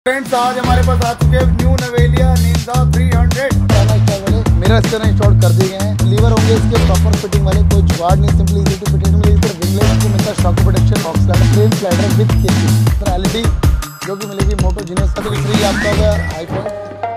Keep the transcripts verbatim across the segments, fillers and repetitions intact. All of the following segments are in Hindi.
फ्रेंड्स आज हमारे पास आ चुके हैं न्यू नवेलिया निंजा थ्री हंड्रेड वाले मेरा इसके इंस्टॉल कर दिए गए हैं। लीवर होंगे इसके प्रॉपर फिटिंग वाले, कोई जुगाड़ नहीं, simply easy to fit. Winglet को मिलता है शॉक प्रोटेक्शन बॉक्स का frame slider with casing LED जो कि मिलेगी मोटो जीनियस का। तो फ्री आपका होगा आईफोन।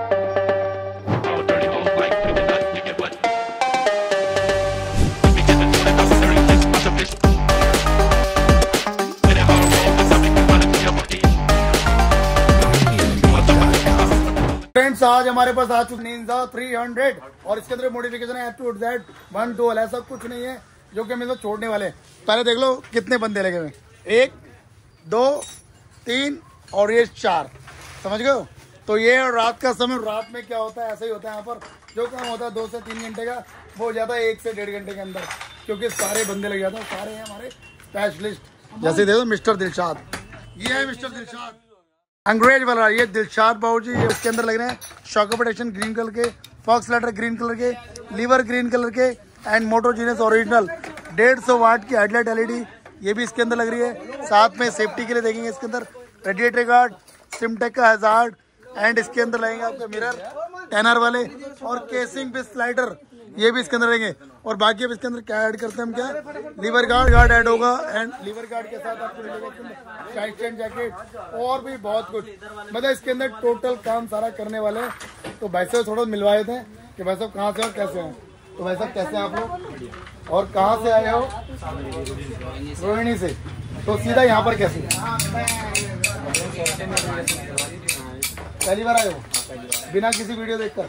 फ्रेंड्स आज हमारे पास आ चुके निंजा थ्री हंड्रेड और इसके अंदर मॉडिफिकेशन है टू जेड वन टू ऐसा कुछ नहीं है जो कि मतलब छोड़ने वाले। पहले देख लो कितने बंदे लगे हुए, एक दो तीन और ये चार, समझ गए हो। तो ये रात का समय, रात में क्या होता है ऐसा ही होता है। यहाँ पर जो काम होता है दो से तीन घंटे का वो हो जाता है एक से डेढ़ घंटे के अंदर, क्योंकि सारे बंदे लग जाते हैं। सारे हैं हमारे स्पेशलिस्ट। जैसे देखो मिस्टर दिलशाद, ये है मिस्टर दिलशाद अंग्रेज वाला, ये दिलशाद बाबू जी। उसके अंदर लग रहे हैं शॉक प्रोटेक्शन ग्रीन कलर के, फॉक्स लाइटर ग्रीन कलर के, लीवर ग्रीन कलर के एंड मोटो जीनियस ओरिजिनल डेढ़ सौ वाट की हेडलाइट एलईडी ये भी इसके अंदर लग रही है। साथ में सेफ्टी के लिए देखेंगे इसके अंदर रेडिएटर गार्ड, सिमटेक का हैजार्ड एंड इसके अंदर लगेंगे आपके मिरर टेनर वाले और केसिंग पे स्लाइडर ये भी इसके अंदर रहेंगे। और बाकी अब इसके अंदर क्या ऐड करते हैं हम, क्या लीवर गार्ड गार्ड ऐड होगा एंड लीवर गार्ड के साथ आपको मिलेगा साइड चेन जैकेट और भी बहुत कुछ। मतलब इसके अंदर टोटल काम सारा करने वाले हैं। तो भाई साहब थोड़ा मिलवाए थे कि भाई साहब कहाँ से और कैसे हैं। तो भाई साहब कैसे हैं आप लोग और कहाँ से आए हो? रोहिणी से। तो सीधा यहाँ पर कैसे, पहली बार आए हो बिना किसी वीडियो देखकर?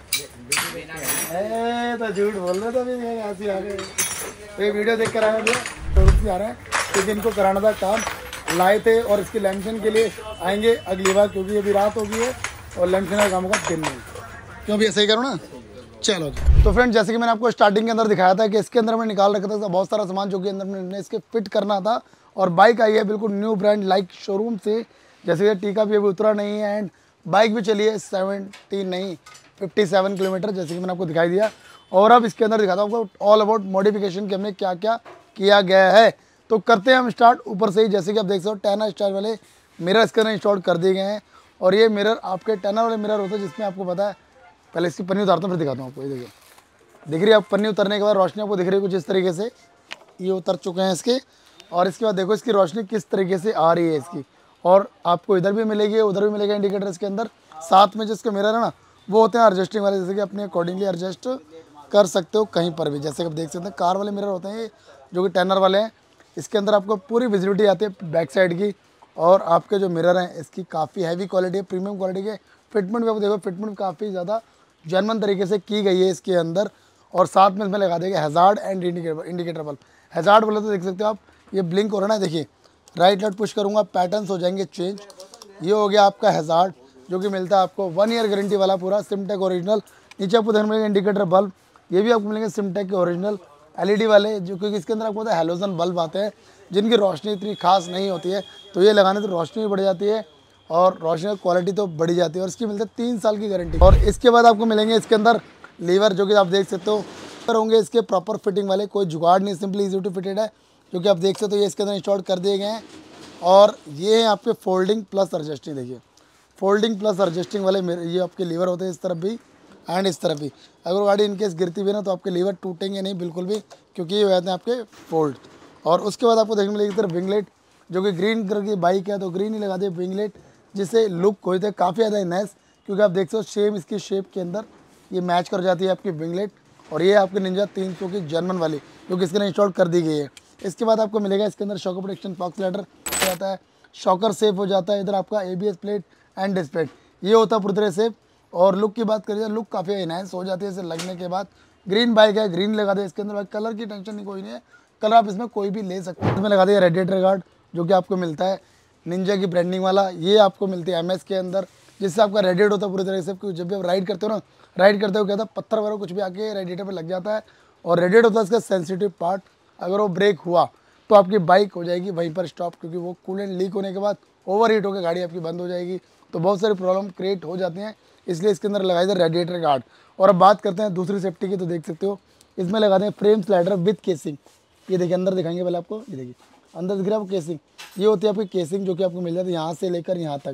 तो झूठ बोल रहे थे ऐसे आ गए। तो ये वीडियो देख कर आए भैया शोरूम से आ रहे हैं क्योंकि इनको कराना था काम, लाए थे और इसके लैमिनेशन के लिए आएंगे अगली बार, क्योंकि अभी रात हो गई है और लैमिनेशन का काम होगा दिन में। क्यों भी ऐसे ही करो ना। चलो तो फ्रेंड जैसे कि मैंने आपको स्टार्टिंग के अंदर दिखाया था कि इसके अंदर मैं निकाल रखा था बहुत सारा सामान जो कि अंदर मैंने इसके फिट करना था। और बाइक आई है बिल्कुल न्यू ब्रांड लाइक शोरूम से। जैसे ये टीका भी अभी उतरा नहीं है एंड बाइक भी चली है सेवेंटी नहीं फिफ्टी सेवन किलोमीटर जैसे कि मैंने आपको दिखाई दिया। और अब इसके अंदर दिखाता हूँ आपको ऑल अबाउट मॉडिफिकेशन के हमने क्या क्या किया गया है। तो करते हैं हम स्टार्ट ऊपर से ही। जैसे कि आप देख सकते हो टेनर स्टाइल वाले मिरर इसके अंदर इंस्टॉल कर दिए गए हैं। और ये मिरर आपके टेनर वाले मिरर होते हैं जिसमें आपको पता है, पहले इसकी पन्नी उतारता हूँ फिर दिखाता हूँ आपको। ये देखिए दिख रही है आप पन्नी उतरने के बाद रोशनी आपको दिख रही है कुछ इस तरीके से, ये उतर चुके हैं इसके। और इसके बाद देखो इसकी रोशनी किस तरीके से आ रही है इसकी। और आपको इधर भी मिलेगी उधर भी मिलेगा इंडिकेटर इसके अंदर। साथ में जिसके मिरर है ना वो होते हैं एडजस्टिंग वाले, जैसे कि अपने अकॉर्डिंगली एडजस्ट कर सकते हो कहीं पर भी। जैसे कि आप देख सकते हैं कार वाले मिरर होते हैं जो कि टेनर वाले हैं। इसके अंदर आपको पूरी विजिबिलिटी आती है बैक साइड की। और आपके जो मिरर हैं इसकी काफ़ी हैवी क्वालिटी है, प्रीमियम क्वालिटी के। फिटमेंट भी आपको देखो फिटमेंट काफ़ी ज़्यादा जेन्युइन तरीके से की गई है इसके अंदर। और साथ में इसमें लगा देगा hazard and indicator indicator bulb. Hazard बोले तो देख सकते हो आप, ये ब्लिंक हो रहा है, देखिए राइट लाइट पुश करूँगा पैटर्न्स हो जाएंगे चेंज। ये हो गया आपका हैजार्ड जो कि मिलता है आपको वन ईयर गारंटी वाला पूरा सिमटेक ओरिजिनल। नीचे आपको देखने मिलेगा इंडिकेटर बल्ब, ये भी आपको मिलेंगे सिमटेक के ओरिजिनल एलईडी वाले, जो क्योंकि इसके अंदर आपको पता है हेलोजन बल्ब आते हैं जिनकी रोशनी इतनी खास नहीं होती है। तो ये लगाने से रोशनी भी बढ़ जाती है और रोशनी की क्वालिटी तो बढ़ी जाती है। और इसकी मिलती है तीन साल की गारंटी। और इसके बाद आपको मिलेंगे इसके अंदर लीवर जो कि आप देख सकते हो पर होंगे इसके प्रॉपर फिटिंग वाले, कोई जुगाड़ नहीं, सिंपली इजी टू फिटेड है जो कि आप देख सकते हो। ये इसके अंदर इंस्टॉल कर दिए गए हैं। और ये है आपके फोल्डिंग प्लस एडजस्टिंग, देखिए फोल्डिंग प्लस एडजस्टिंग वाले ये आपके लीवर होते हैं इस तरफ भी एंड इस तरफ भी। अगर गाड़ी इनकेस गिरती भी ना तो आपके लीवर टूटेंगे नहीं बिल्कुल भी, क्योंकि ये हो जाते हैं आपके फोल्ड। और उसके बाद आपको देखने मिलेगी इधर विंगलेट जो कि ग्रीन कलर की बाइक है तो ग्रीन ही लगा दिए विंगलेट, जिससे लुक हो जाता है काफ़ी ज़्यादा नाइस। क्योंकि आप देख सकते हो सेम इसकी शेप के अंदर ये मैच कर जाती है आपकी विंगलेट। और ये आपके निंजा तीन सौ की जर्मन वाली जो कि इसके अंदर इंस्टॉल कर दी गई है। इसके बाद आपको मिलेगा इसके अंदर शॉक प्रोटेक्शन फॉक्स लाइटर हो जाता है, शॉकर सेफ हो जाता है। इधर आपका एबीएस प्लेट एंड डिस्प्ले ये होता है पूरी तरह से। और लुक की बात करिए लुक काफ़ी नाइस हो जाती है इसे लगने के बाद। ग्रीन बाइक है ग्रीन लगा दे इसके अंदर, कलर की टेंशन नहीं कोई नहीं है, कलर आप इसमें कोई भी ले सकते हैं। इसमें लगा दिया रेडिएटर गार्ड जो कि आपको मिलता है निंजा की ब्रांडिंग वाला, ये आपको मिलती है एमएस के अंदर, जिससे आपका रेडिएट होता है पूरी तरह से। क्योंकि जब भी आप राइड करते हो ना, राइड करते हो क्या था पत्थर वगैरह कुछ भी आके रेडिएटर पर लग जाता है और रेडिएट होता है इसका सेंसिटिव पार्ट। अगर वो ब्रेक हुआ तो आपकी बाइक हो जाएगी वहीं पर स्टॉप, क्योंकि वो कूलेंट लीक होने के बाद ओवर हीट होकर गाड़ी आपकी बंद हो जाएगी। तो बहुत सारी प्रॉब्लम क्रिएट हो जाती हैं, इसलिए इसके अंदर लगाए थे रेडिएटर गार्ड। और अब बात करते हैं दूसरी सेफ्टी की, तो देख सकते हो इसमें लगाते हैं फ्रेम स्लाइडर विद केसिंग। ये देखिए अंदर दिखाएंगे पहले आपको, ये देखिए अंदर दिख रहा है आपको केसिंग, ये होती है आपकी केसिंग जो कि आपको मिल जाती है यहाँ से लेकर यहाँ तक।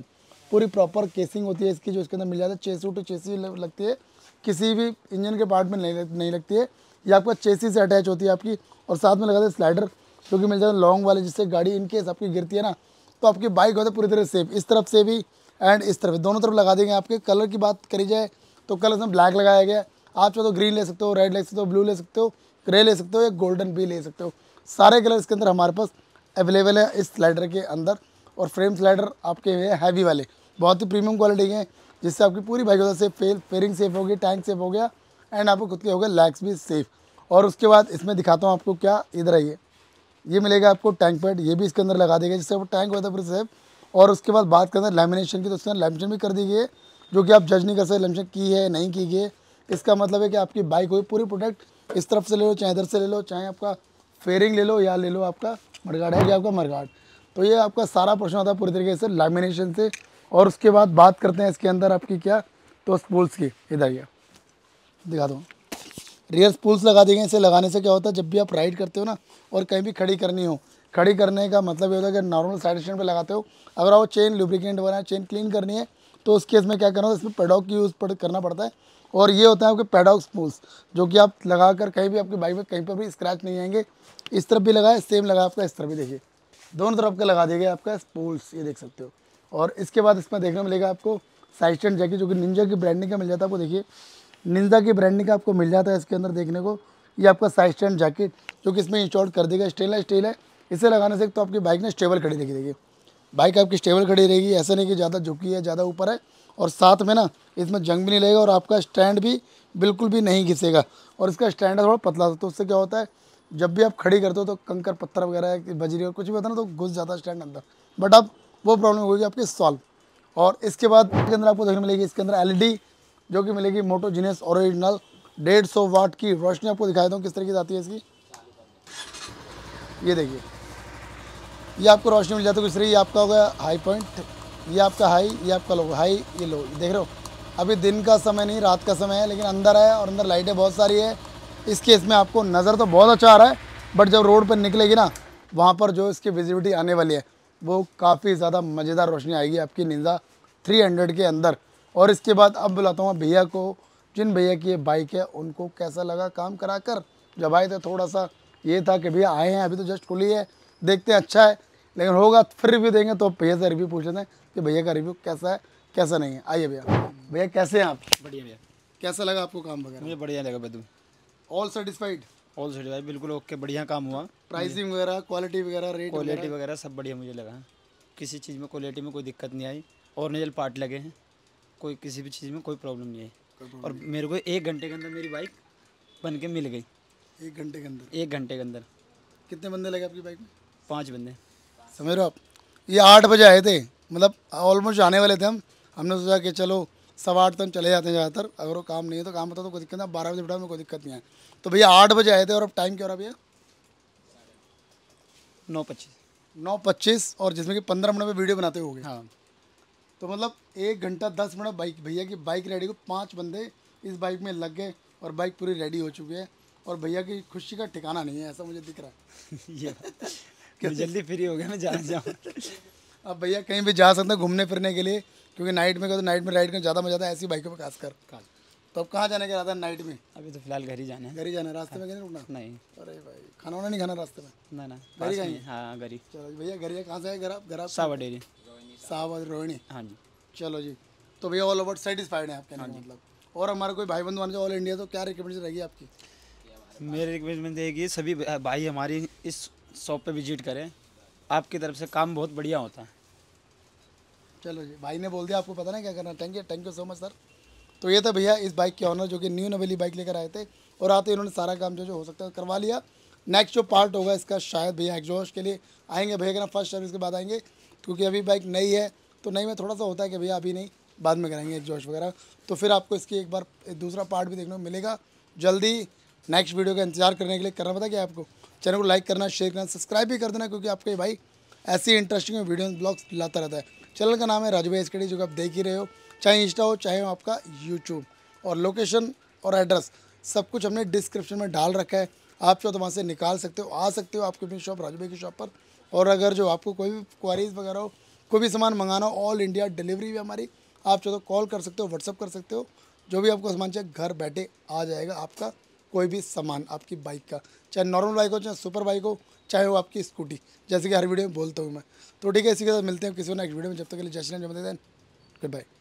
पूरी प्रॉपर केसिंग होती है इसकी जो इसके अंदर मिल जाता है। चेसी टू चेसी लगती है, किसी भी इंजन के पार्ट में नहीं नहीं लगती है। ये आपका चेसी से अटैच होती है आपकी, और साथ में लगा है स्लाइडर जो कि मिल जाता है लॉन्ग वाले, जिससे गाड़ी इन केस आपकी गिरती है ना तो आपकी बाइक होता है पूरी तरह सेफ। इस तरफ से भी एंड इस तरफ, दोनों तरफ लगा देंगे। आपके कलर की बात करी जाए तो कलर में ब्लैक लगाया गया है। आप चाहो तो ग्रीन ले सकते हो, रेड ले सकते हो, ब्लू ले सकते हो, ग्रे ले सकते हो या गोल्डन भी ले सकते हो। सारे कलर इसके अंदर हमारे पास अवेलेबल है इस स्लाइडर के अंदर। और फ्रेम स्लाइडर आपके हैं हैवी वाले, बहुत ही प्रीमियम क्वालिटी के हैं, जिससे आपकी पूरी बाइक होता है सेफ, फेयरिंग सेफ होगी, टैंक सेफ हो गया एंड आपको खुद के हो गया लैग्स भी सेफ। और उसके बाद इसमें दिखाता हूँ आपको क्या, इधर आइए, ये मिलेगा आपको टैंक पैड, ये भी इसके अंदर लगा देगा जिससे वो टैंक होता है पूरी सेफ। और उसके बाद बात करते हैं लैमिनेशन की, तो उसके अंदर लैमिनेशन भी कर दी गई है, जो कि आप जज नहीं कर सकते लैमिनेशन की है नहीं की गई है। इसका मतलब है कि आपकी बाइक हुई पूरी प्रोटेक्ट, इस तरफ से ले लो चाहे इधर से ले लो, चाहे आपका फेयरिंग ले लो या ले लो आपका मडगार्ड है कि आपका मडगार्ड, तो ये आपका सारा पोर्शन होता है पूरी तरीके से लैमिनेशन से। और उसके बाद बात करते हैं इसके अंदर आपकी क्या, तो स्पूल्स की, इधर ये दिखा दो, रियर स्पूल्स लगा देंगे। इसे लगाने से क्या होता है, जब भी आप राइड करते हो ना और कहीं भी खड़ी करनी हो, खड़ी करने का मतलब ये होता है कि नॉर्मल साइड स्टैंड पे लगाते हो, अगर आपको चेन लुब्रिकेंट बनाए, चेन क्लीन करनी है, तो उस केस में क्या करना है, इसमें पेडॉक की यूज़ पड़ करना पड़ता है। और ये होता है आपके पेडॉक स्पूल्स, जो कि आप लगा कर कहीं भी आपकी बाइक में कहीं पर भी स्क्रैच नहीं आएंगे। इस तरफ भी लगाए, सेम लगा आपका इस तरफ भी, देखिए दोनों तरफ का लगा दिए आपका स्पूल्स, ये देख सकते हो। और इसके बाद इसमें देखने मिलेगा आपको साइड स्टैंड जैकेट, जो कि निंजा की ब्रांडिंग का मिल जाता है आपको, देखिए निंजा की ब्रांडिंग का आपको मिल जाता है इसके अंदर देखने को। ये आपका साइड स्टैंड जैकेट जो कि इसमें इंस्टॉल कर देगा, स्टेनलेस स्टील है, इसे लगाने से तो आपकी बाइक ने स्टेबल खड़ी रहेगी। देखिए बाइक आपकी स्टेबल खड़ी रहेगी, ऐसा नहीं कि ज़्यादा झुकी है, ज़्यादा ऊपर है। और साथ में ना इसमें जंग भी नहीं लगेगा और आपका स्टैंड भी बिल्कुल भी नहीं घिसेगा। और इसका स्टैंड है थोड़ा पतला, तो उससे क्या होता है, जब भी आप खड़ी करते हो तो कंकर पत्थर वगैरह बजरी और कुछ भी होता है ना, तो घुस जाता है स्टैंड अंदर, बट अब वो प्रॉब्लम होगी आपकी सॉल्व। और इसके बाद इसके अंदर आपको देखने मिलेगी इसके अंदर एल ई डी, जो कि मिलेगी मोटो जीनियस ओरिजिनल डेढ़ सौ वाट की रोशनी। आपको दिखाई दूँ किस तरीके से आती है इसकी, ये देखिए, ये आपको रोशनी मिल जाती है किस, ये आपका हो गया हाई पॉइंट, ये आपका हाई, ये आपका लो, हाई ये लो, देख रहे हो। अभी दिन का समय नहीं, रात का समय है, लेकिन अंदर है और अंदर लाइटें बहुत सारी है। इस केस में आपको नज़र तो बहुत अच्छा आ रहा है, बट जब रोड पर निकलेगी ना, वहाँ पर जो इसकी विजिबिलिटी आने वाली है वो काफ़ी ज़्यादा मज़ेदार रोशनी आएगी आपकी निंजा थ्री हंड्रेड के अंदर। और इसके बाद अब बुलाता हूँ भैया को, जिन भैया की ये बाइक है उनको कैसा लगा काम करा कर। जब आए थे थोड़ा सा ये था कि भैया आए हैं, अभी तो जस्ट खुली है, देखते हैं अच्छा है, लेकिन होगा फिर रिव्यू देंगे तो भैया से रिव्यू पूछ लेते हैं कि भैया का रिव्यू कैसा है कैसा नहीं है। आइए भैया, भैया कैसे हैं आप? बढ़िया भैया, कैसा लगा आपको काम वगैरह? मुझे बढ़िया लगा बदू, ऑल सेटिस्फाइड? ऑल सेट भाई बिल्कुल ओके, बढ़िया काम हुआ। प्राइसिंग वगैरह, क्वालिटी वगैरह, रेट क्वालिटी वगैरह सब बढ़िया मुझे लगा, किसी चीज़ में क्वालिटी में कोई दिक्कत नहीं आई। और नजल पार्ट लगे हैं, कोई किसी भी चीज़ में कोई प्रॉब्लम नहीं आई। और मेरे को एक घंटे के अंदर मेरी बाइक बन के मिल गई। एक घंटे के अंदर? एक घंटे के अंदर। कितने बंदे लगे आपकी बाइक में? पाँच बंदे। समझ रहे हो आप, ये आठ बजे आए थे, मतलब ऑलमोस्ट आने वाले थे हम। हमने सोचा कि चलो सवा आठ तक चले जाते हैं ज़्यादातर, अगर वो काम नहीं है तो काम होता तो कोई दिक्कत नहीं, बारह बजे बिठा में कोई दिक्कत नहीं है। तो भैया आठ बजे आए थे और अब टाइम क्या हो रहा भैया? नौ पच्चीस नौ पच्चीस और जिसमें कि पंद्रह मिनट में वीडियो बनाते हो गए। हाँ, तो मतलब एक घंटा दस मिनट बाइक भैया की बाइक रेडी को, पाँच बंदे इस बाइक में लग गए और बाइक पूरी रेडी हो चुकी है। और भैया की खुशी का ठिकाना नहीं है, ऐसा मुझे दिख रहा है। ये मैं जल्दी फ्री हो गया, मैं जाना जाऊँ। अब भैया कहीं भी जा सकते हैं घूमने फिरने के लिए, क्योंकि नाइट में तो नाइट में राइड करना ज़्यादा मजा आता है ऐसी बाइकों पर खासकर। तो अब कहाँ जाने का इरादा है नाइट में? अभी तो फिलहाल घर ही जाना है। घर ही जाना है, रास्ते में कहीं रुकना? नहीं। अरे भाई खाना वाना नहीं खाना रास्ते में? ना ना, घर ही जाएंगे? हाँ घर ही। चलो भैया घर ही, कहाँ से है घर आप? घर आप सावा डेरी। सावा रोहिणी? हाँ जी। चलो जी, तो भैया ऑल ओवर सेटिस्फाइड है आपके? हाँ मतलब। और हमारा कोई भाई बंधु आने ऑल इंडिया, तो क्या रिकमेंडेशन रहेगी आपकी? मेरी रिक्वेस्ट रहेगी सभी भाई हमारी इस शॉप पे विजिट करें, आपकी तरफ से काम बहुत बढ़िया होता है। चलो जी, भाई ने बोल दिया, आपको पता ना क्या करना। Thank you, thank you so much sir. तो ये था भैया इस बाइक के ऑनर, जो कि न्यू नवेली बाइक लेकर आए थे और आते इन्होंने सारा काम जो जो हो सकता है करवा लिया। नेक्स्ट जो पार्ट होगा इसका शायद भैया एग्जॉस्ट के लिए आएंगे, भैया का ना फर्स्ट सर्विस के बाद आएंगे, क्योंकि अभी बाइक नई है तो नई में थोड़ा सा होता है कि भैया अभी नहीं, बाद में कराएंगे एग्जॉस्ट वगैरह। तो फिर आपको इसकी एक बार दूसरा पार्ट भी देखने को मिलेगा जल्दी। नेक्स्ट वीडियो का इंतजार करने के लिए करना पता क्या आपको, चैनल को लाइक करना, शेयर करना, सब्सक्राइब भी कर देना, क्योंकि आपके भाई ऐसी इंटरेस्टिंग वीडियो ब्लॉग्स लाता रहता है। चैनल का नाम है राजू भाई एसकेडी, जो कि आप देख ही रहे हो, चाहे इंस्टा हो चाहे आपका यूट्यूब। और लोकेशन और एड्रेस सब कुछ हमने डिस्क्रिप्शन में डाल रखा है, आप चाहो तो वहाँ से निकाल सकते हो, आ सकते हो आपकी अपनी शॉप राजू भाई की शॉप पर। और अगर जो आपको कोई भी क्वारीज वगैरह हो, कोई भी सामान मंगाना ऑल इंडिया डिलीवरी भी हमारी, आप चाहो तो कॉल कर सकते हो, व्हाट्सअप कर सकते हो, जो भी आपको सामान चाहिए घर बैठे आ जाएगा आपका कोई भी सामान आपकी बाइक का, चाहे नॉर्मल बाइक हो चाहे सुपर बाइक हो चाहे वो आपकी स्कूटी, जैसे कि हर वीडियो में बोलता हूँ मैं। तो ठीक है, इसी के साथ मिलते हैं किसी नेक्स्ट वीडियो में, जब तक के लिए जय श्री राम, जय माता दी, गुड बाय।